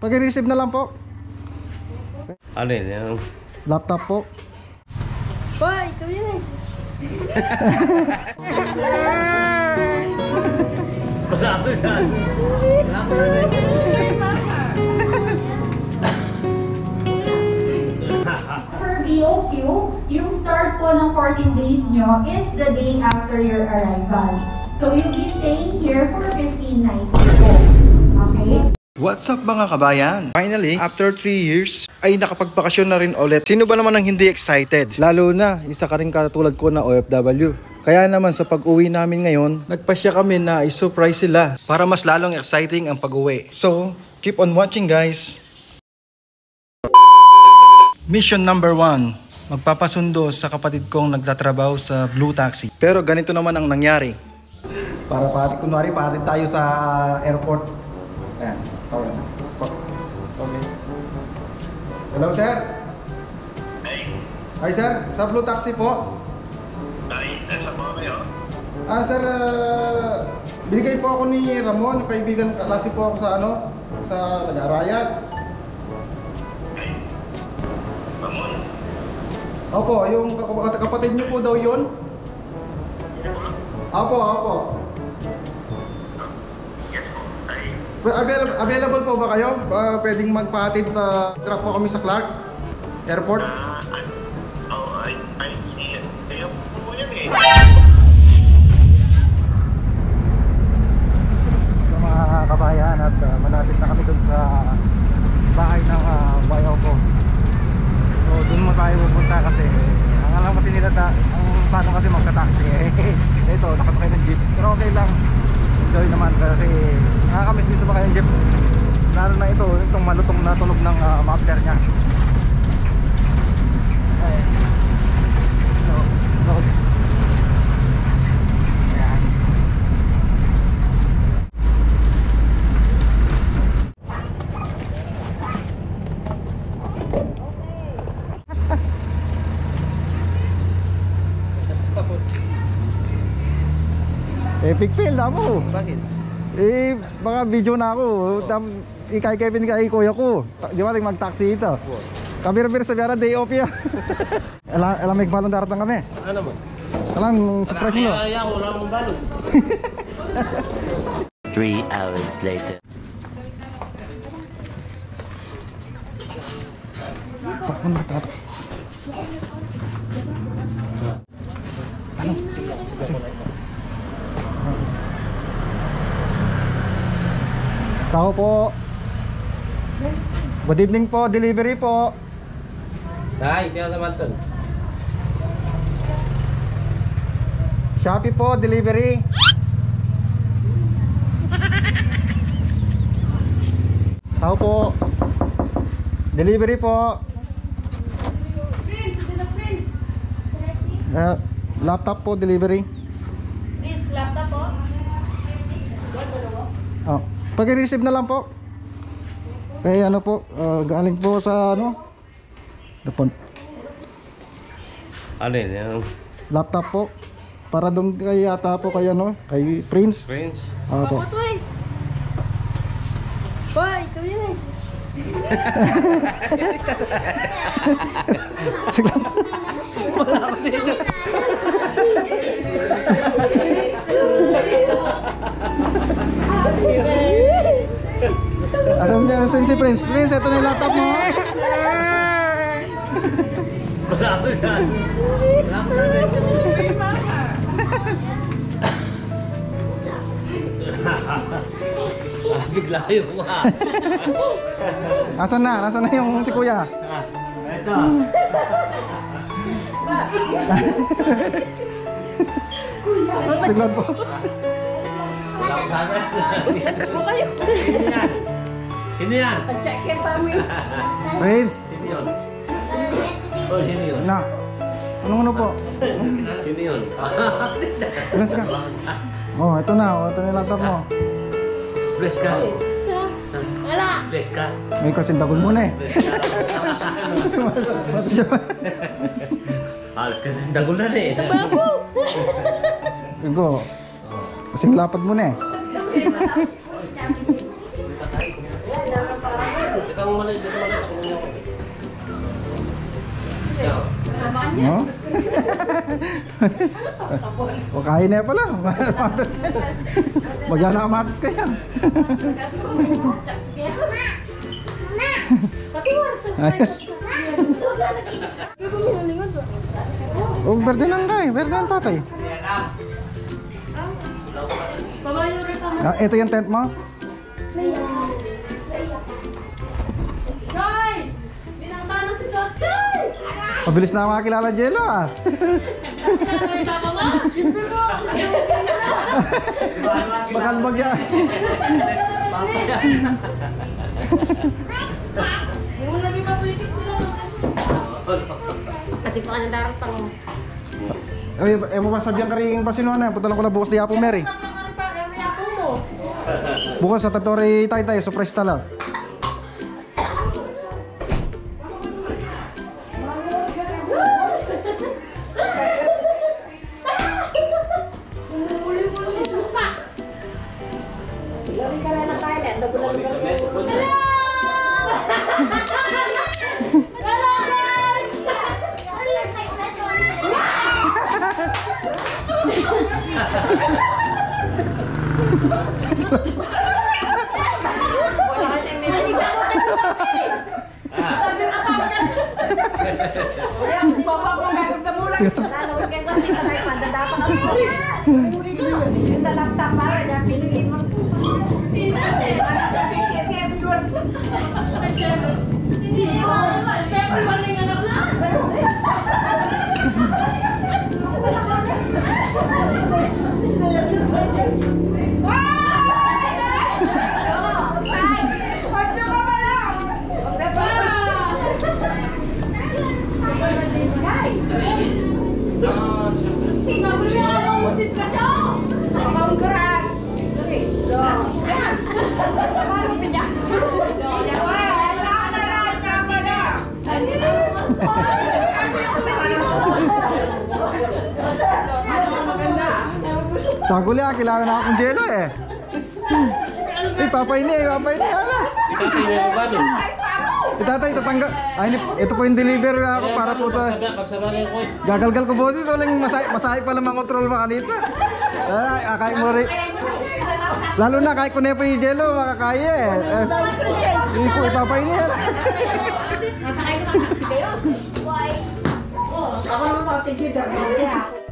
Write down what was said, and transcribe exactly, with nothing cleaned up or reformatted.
Pag-receive na lang po. Ano yun? Laptop po. Boy, ikaw yan. For B O Q, yung start po ng fourteen days nyo is the day after your arrival. So you'll be staying here for fifteen nights po. Okay? What's up mga kabayan? Finally, after three years, ay nakapagpakasyon na rin ulit. Sino ba naman ang hindi excited? Lalo na, isa ka rin katulad ko na O F W. Kaya naman sa pag-uwi namin ngayon, nagpasya kami na i-surprise sila para mas lalong exciting ang pag-uwi. So, keep on watching guys! Mission number one. Magpapasundo sa kapatid kong nagtatrabaho sa Blue Taxi. Pero ganito naman ang nangyari. Para pati, kunwari pati tayo sa airport. Ayan, okay na. Okay. Hello sir? Hey. Hi sir, sa Blue Taxi po. Ay, nasa po kayo? Ah sir, uh, binigay po ako ni Ramon, yung kaibigan, klase po ako sa ano, sa Taga-Arayat. Ay, Ramon? Opo, yung kapatid niyo po daw yun. Opo, opo. Yes po, ay. Available, available po ba kayo? Uh, pwedeng magpahatid, uh, drop po kami sa Clark Airport. Ah, ay, oh, ay, ay, siya. Kayo po yan eh. So mga kabayan at uh, malapit na kami dun sa bahay ng uh, bayaw ko. So dun mo tayo pupunta kasi ang alam kasi nila ta ang plano kasi magka-taxi eh. Ito nakasakay ng jeep pero okay lang, enjoy naman kasi nakakamiss din sa mga yung jeep, lalo na ito itong malutong na tunog ng uh, muffler nya. Okay. So, roads. Ayan. Epic fail na mo. Bakit? Eh, baka video na ako. Tam, ikay Kevin kay kuya ko. Di ba mag-taxi ito? Kabir-bir sa biara day off ya. Alam, alam may balon darat kami. Ano mo? Alam, surprise mo. Kaya wala mong balon. Three hours later. Pakon na tat. Ano? Kasi. Tao po. Good evening po, delivery po. Ay, hindi naman ito. Shopee po, delivery. Tao po. Delivery po. Prince, ito na Prince. Uh, laptop po, delivery. Prince, laptop po. Oh, pag-receive na lang po. Kaya ano po, uh, galing po sa ano? Dapon. Ano yun? Laptop po. Para doon kay yata po kay ano, kay Prince. Prince? Ah po. Ako to eh. Boy, ikaw yan eh. Asan niya asan si Prince? Prince, ito na yung laptop mo. Wala ko yan. Wala ko yan. Ah, bigla yun ka. Asan na? Asan na yung si kuya? Ito. Signal po. Wala ko sana. Ano kayo? Sino yan? Sino yan? Pag-check yan pa mo. Prince. Sino yun? Oh, sino yun? Na. Anong ano po? Sino yun? Bless ka. Oh, ito na. Oh, ito na yung laptop mo. Bless ka. Wala. Bless ka. May kasing dagon muna eh. Halos ka ng dagulan eh. Ito ba ako? Ego. Kasing lapad muna eh. lang mali, dito mali ako. No? O kain na pala. Magyana kamatis kaya. Ayos. Oh, berde nang kay, berde ang tatay. Ah, ito yung tent mo? Joy! Binangtano si Joy! Mabilis na makakilala Jello ah. Kinala yung papa mo? Siyempre mo! Makalbag yan. Hindi mo namin kapikit mo lang. Pati pa ka na darapang mo. Ay, eh mo masadyang karing pasinuan na. Punta lang ko na bukas di Apo Mary. Sa mga pa, area ko mo. Bukas sa Tatori Taytay, surprise tala. Umuli mo lang yung supa. Lari ka lang na kaya. Double lang ka. Hello guys! Saguli ah, kilala na akong Jello eh. Eh, papay ni, eh, papay ni. Ah. Itatay na yung balo. Itatay, tatangga. Ay, ni- ito po yung deliver ako para po sa... Pagsabalan ko eh. Gagalgal ko boses, walang masay, masay pala makontrol mga kanita. Ay, akay mo rin. Lalo na, kahit kunin po yung Jello, makakaya eh. Eh, Hindi po, ipapay niya. Nasakay ka sa taxi kayo? Why? Oh. Ako naman sa tigil.